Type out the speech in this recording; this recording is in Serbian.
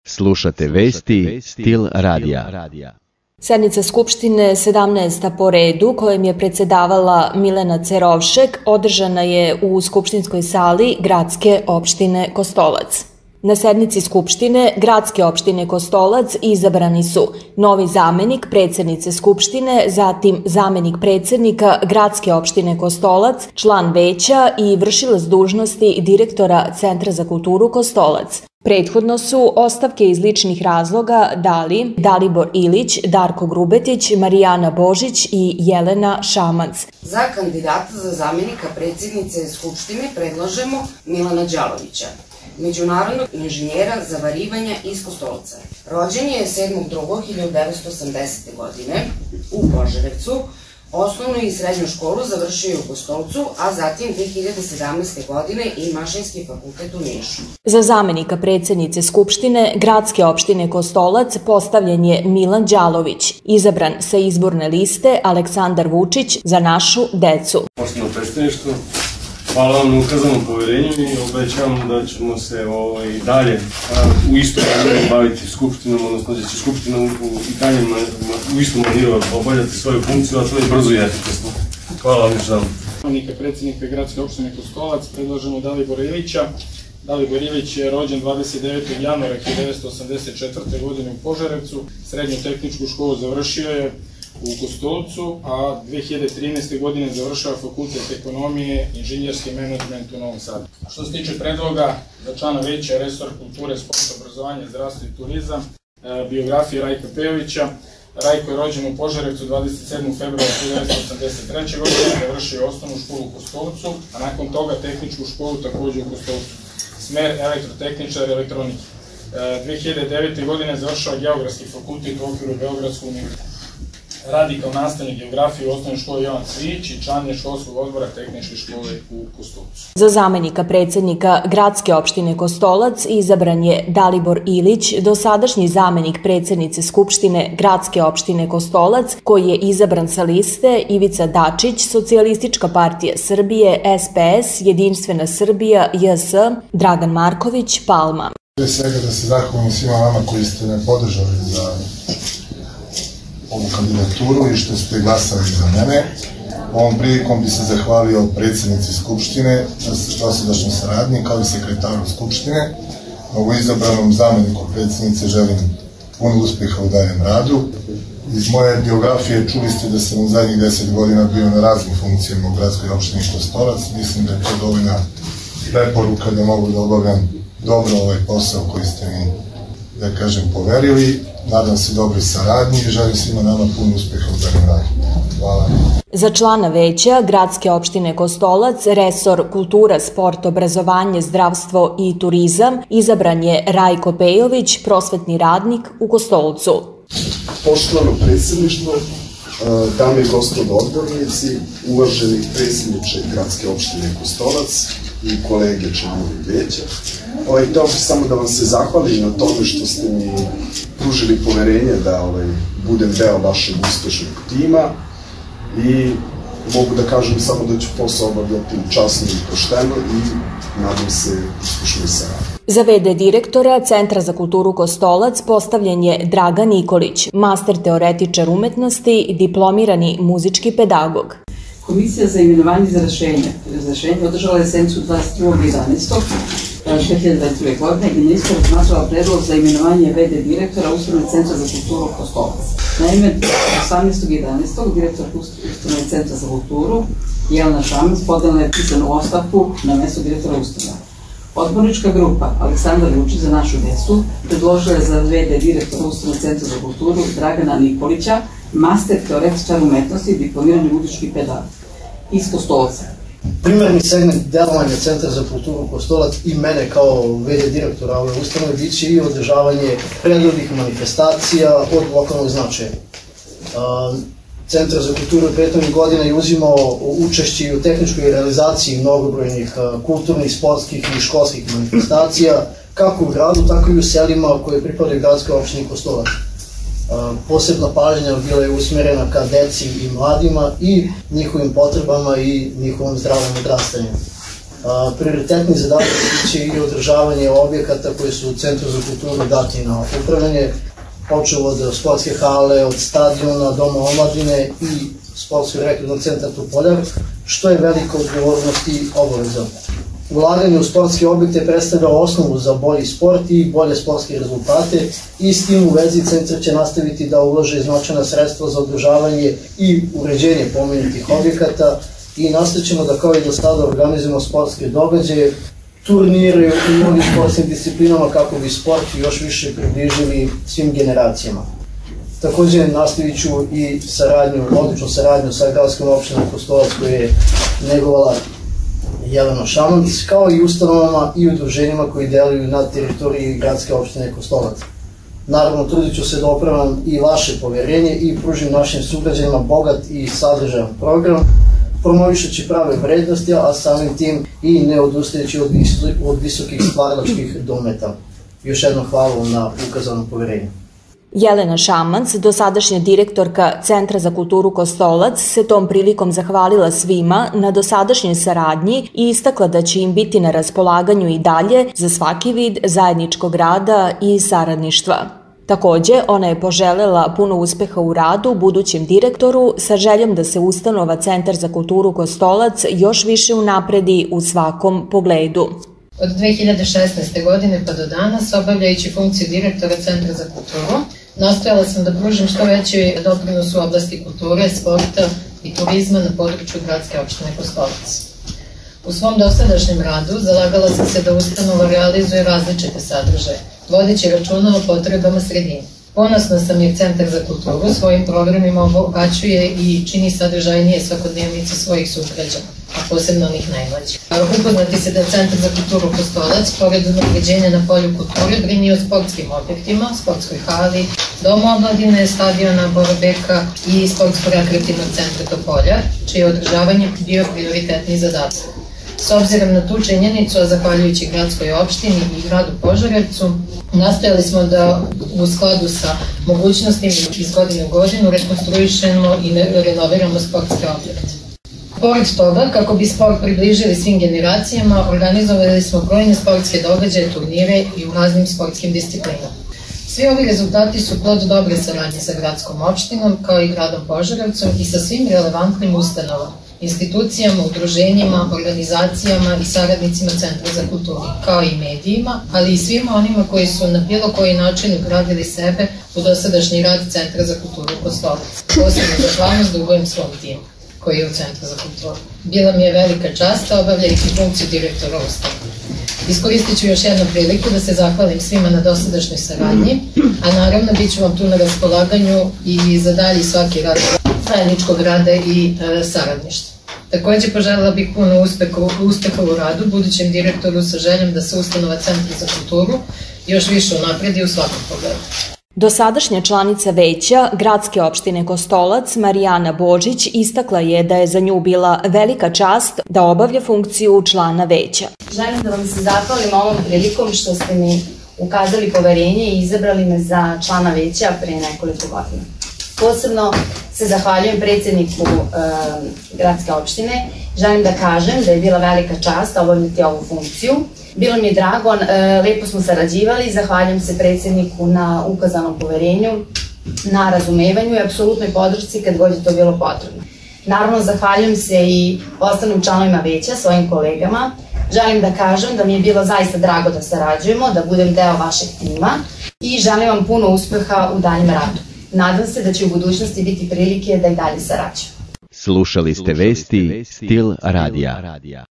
Slušate vesti Stil radija. Sednica Skupštine 17. po redu, kojom je predsedavala Milena Cerovšek, održana je u Skupštinskoj sali Gradske opštine Kostolac. Na sednici Skupštine Gradske opštine Kostolac izabrani su novi zamenik predsednice Skupštine, zatim zamenik predsednika Gradske opštine Kostolac, član veća i vršilac dužnosti direktora Centra za kulturu Kostolac. Prethodno su ostavke iz ličnih razloga dali Dalibor Ilić, Darko Grubetić, Marijana Božić i Jelena Šamac. Za kandidata za zamenika predsjednice Skupštine predlažemo Milana Đalovića, međunarodnog inženjera zavarivanja iz Kostolca. Rođen je 7.2.1980. godine u Požarevcu. Osnovnu i srednju školu završio je u Kostolcu, a zatim 2017. godine i Mašinski fakultet u Nišu. Za zamenika predsjednice Skupštine Gradske opštine Kostolac postavljen je Milan Đalović, izabran sa izborne liste Aleksandar Vučić za našu decu. Poštovano predstavništvo, hvala vam na ukazanom poverenju i obećavam da ćemo se dalje u istom maniru baviti Skupštinom, odnosno da će Skupština u istom maniru obavljati svoju funkciju, a to je brzo i efikasno. Hvala vam još jednom. Zamenika predsjednika Gradske opštine Kostolac predlažemo Dalibora Ilića. Dalibor Ilić je rođen 29. januara 1984. godine u Požarevcu. Srednju tehničku školu završio je u Kostolcu, a 2013. godine završava fakultet ekonomije i inženjerski menadžment u Novom Sadu. Što se tiče predloga za člana veća resor kulture, sporta, obrazovanja, zdravstva i turizam, biografije Rajka Pejovića. Rajko je rođen u Požarevcu 27. februara 1983. godine, završio osnovnu školu u Kostolcu, a nakon toga tehničku školu takođe u Kostolcu. Smer elektrotehničar elektronike. 2009. godine završava geografski fakultet u okviru Beogradskog univerziteta. Radi kao nastavnik geografije u osnovnoj školi Jovan Cvijić i član je školskog odbora tehničke škole u Kostolcu. Za zamenika predsjednika Gradske opštine Kostolac izabran je Dalibor Ilić, dosadašnji zamenik predsjednice Skupštine Gradske opštine Kostolac, koji je izabran sa liste Ivica Dačić, Socijalistička partija Srbije, SPS, Jedinstvena Srbija, JS, Dragan Marković, Palma. Prije svega da se zahvalim svima vama koji ste me podržali za ovu kandidaturu i što ste glasali za mene. Ovom prilikom bi se zahvalio predsjednici Skupštine, dosadašnjem saradniku, kao i sekretaru Skupštine. Novo izabranom zameniku predsjednice želim puno uspjeha u daljem radu. Iz moje biografije čuli ste da sam u zadnjih 10 godina bio na raznim funkcijama u Gradskoj opštini Kostolac. Mislim da je to dovoljna preporuka da mogu da obavljam dobro ovaj posao koji ste mi, da kažem, poverili. Nadam se dobroj saradnji i želim svima nama puno uspjeha u daljem radu. Hvala. Za člana veća Gradske opštine Kostolac, resor kultura, sport, obrazovanje, zdravstvo i turizam, izabran je Rajko Pejović, prosvetni radnik u Kostolcu. Poštovano predsjedništvo, dame i gospodo odbornici, uvaženi predsjedniče Gradske opštine Kostolac i kolege članovi veća. Htio bih samo da vam se zahvalim na tome što ste mi pružili poverenje da budem deo vašeg uspešnog tima i mogu da kažem samo da ću posao obavljati časno i pošteno i nadam se uspješnoj saradnji. Za v.d. direktora Centra za kulturu Kostolac postavljen je Dragan Nikolić, master teoretičar umetnosti, diplomirani muzički pedagog. Komisija za imenovanje za razrešenje održala je sednicu 22.11.2022. godine i nisko razmatrala predlog za imenovanje v.d. direktora Ustanove Centra za kulturu Kostolac. Naime, 18.11. direktor Ustanove Centra za kulturu Jelena Šamac podala je pisanu ostavku na mesto direktora ustanova. Odbornička grupa Aleksandar Vučić za našu decu predložila je za v.d. direktora Ustanove Centra za kulturu Dragana Nikolića, master teoretičar umetnosti i diplomirani muzički pedagog iz Kostolca. Primarni segment delovanja Centra za kulturu Kostolac i mene kao v.d. direktora ove ustanove biće i održavanje redovnih manifestacija od lokalnog značaja. Centar za kulturu prethodnih godina je uzimao učešće u tehničkoj realizaciji mnogobrojnih kulturnih, sportskih i školskih manifestacija, kako u gradu, tako i u selima koje pripadaju Gradskoj opštini Kostolac. Posebna pažnja bila je usmjerena ka deci i mladima i njihovim potrebama i njihovom zdravom odrastanju. Prioritetni zadatak će i održavanje objekata koji su u Centru za kulturu dati na upravljanje, počeo od sportske hale, od stadiona, doma omladine i sportskog rekreativnog centra Topoljar, što je velika odgovornost i obaveza. Ulaganje u sportske objekte predstavlja osnovu za bolji sport i bolje sportske rezultate i s tim u vezi centar će nastaviti da ulaže značajna sredstva za održavanje i uređenje pomenutih objekata i nastavit da kao i do sada organizujemo sportske događaje, turnire u mnogim sportskim disciplinama kako bi sport još više približili svim generacijama. Takođe nastavit ću i odličnu saradnju sa gradskom opštinom Kostolac koju je negovala Jelena Šamanc, kao i ustanovama i udruženjima koji deluju na teritoriji gradske opštine Kostolac. Naravno, trudit ću se da opravdam i vaše poverenje i pružim našim sugrađanima bogat i sadržajan program, promovišući prave vrednosti, a samim tim i ne odustajući od visokih stvaralačkih dometa. Još jednom hvala vam na ukazano poverenje. Jelena Šamanc, dosadašnja direktorka Centra za kulturu Kostolac, se tom prilikom zahvalila svima na dosadašnjoj saradnji i istakla da će im biti na raspolaganju i dalje za svaki vid zajedničkog rada i saradništva. Takođe, ona je poželela puno uspeha u radu budućem direktoru sa željom da se ustanova Centar za kulturu Kostolac još više unapredi u svakom pogledu. Od 2016. godine pa do danas, obavljajući funkciju direktora Centra za kulturu, nastojala sam da pružim što veći doprinos u oblasti kulture, sporta i turizma na području gradske opštine Kostolac. U svom dosadašnjem radu zalagala sam se da ustanova realizuje različite sadržaje, vodeći računa o potrebama sredine. Ponosna sam jer Centar za kulturu svojim programima obogaćuje i čini sadržajnije svakodnevnice svojih sugrađana, a posebno onih najmlađih. Upoznati se da je Centar za kulturu Kostolac, pored unapređenja na polju kulture, brini o sportskim objektima, sportskoj hali, domu omladine, stadiona Borobeka i sportsko-rekreativnog centra Topoljar, čije održavanje bio prioritetni zadatak. S obzirom na tu činjenicu, a zahvaljujući gradskoj opštini i gradu Požarevcu, nastojali smo da u skladu sa mogućnostima iz godine u godinu rekonstruišemo i renoviramo sportske objekte. Pored toga, kako bi sport približili svim generacijama, organizovali smo brojne sportske događaje, turnire i u raznim sportskim disciplinama. Svi ovi rezultati su plod dobre saradnje sa gradskom opštinom, kao i gradom Požarevcom i sa svim relevantnim ustanovama, institucijama, udruženjima, organizacijama i saradnicima Centra za kulturu, kao i medijima, ali i svima onima koji su na bilo koji način ugradili sebe u dosadašnji rad Centra za kulturu Kostolac. Posebno zahvalnost dugujem svom timu koji je u Centru za kulturu. Bila mi je velika čast obavljajući funkciju direktora ustanove. Iskoristit ću još jednu priliku da se zahvalim svima na dosadašnjoj saradnji, a naravno bit ću vam tu na raspolaganju i za dalji svaki rad zajedničkog rada i saradništva. Takođe poželjela bih puno uspeha u radu budućem direktoru sa željom da se ustanova Centra za kulturu još više unapredi u svakom pogledu. Dosadašnja članica veća gradske opštine Kostolac, Marijana Božić, istakla je da je za nju bila velika čast da obavlja funkciju člana veća. Želim da vam se zahvalim ovom prilikom što ste mi ukazali poverenje i izabrali me za člana veća pre nekoliko godina. Posebno se zahvaljujem predsjedniku gradske opštine. Želim da kažem da je bila velika čast obavljati ovu funkciju. Bilo mi je drago, lepo smo sarađivali, zahvaljujem se predsjedniku na ukazanom poverenju, na razumevanju i apsolutnoj podršci kad god je to bilo potrebno. Naravno, zahvaljujem se i ostalim članovima veća, svojim kolegama. Želim da kažem da mi je bilo zaista drago da sarađujemo, da budem deo vašeg tima i želim vam puno uspeha u daljem radu. Nadam se da će u budućnosti biti prilike da i dalje sarađujemo. Slušali ste vesti Stil radija.